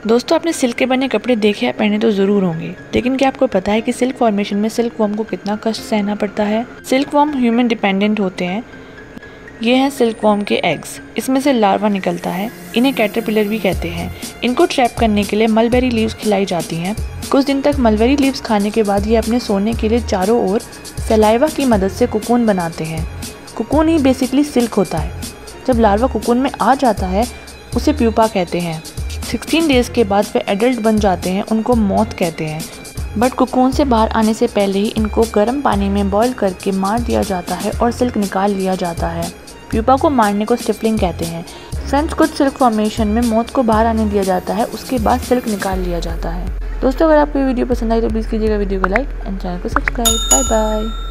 दोस्तों, आपने सिल्क के बने कपड़े देखे या पहने तो ज़रूर होंगे, लेकिन क्या आपको पता है कि सिल्क फॉर्मेशन में सिल्क वॉर्म को कितना कष्ट सहना पड़ता है। सिल्क वॉर्म ह्यूमन डिपेंडेंट होते हैं। ये हैं सिल्क वॉर्म के एग्स। इसमें से लार्वा निकलता है। इन्हें कैटरपिलर भी कहते हैं। इनको ट्रैप करने के लिए मलबेरी लीव्स खिलाई जाती हैं। कुछ दिन तक मलबेरी लीव्स खाने के बाद ये अपने सोने के लिए चारों ओर सलाइवा की मदद से कोकून बनाते हैं। कोकून ही बेसिकली सिल्क होता है। जब लार्वा कोकून में आ जाता है उसे प्यूपा कहते हैं। 16 डेज़ के बाद वे एडल्ट बन जाते हैं, उनको मॉथ कहते हैं। बट कोकून से बाहर आने से पहले ही इनको गर्म पानी में बॉईल करके मार दिया जाता है और सिल्क निकाल लिया जाता है। प्यूपा को मारने को स्टिफलिंग कहते हैं। फ्रेंड्स, कुछ सिल्क फॉर्मेशन में मॉथ को बाहर आने दिया जाता है, उसके बाद सिल्क निकाल लिया जाता है। दोस्तों, अगर आपको ये वीडियो पसंद आई तो प्लीज़ कीजिएगा वीडियो को लाइक एंड चैनल को सब्सक्राइब। Bye bye.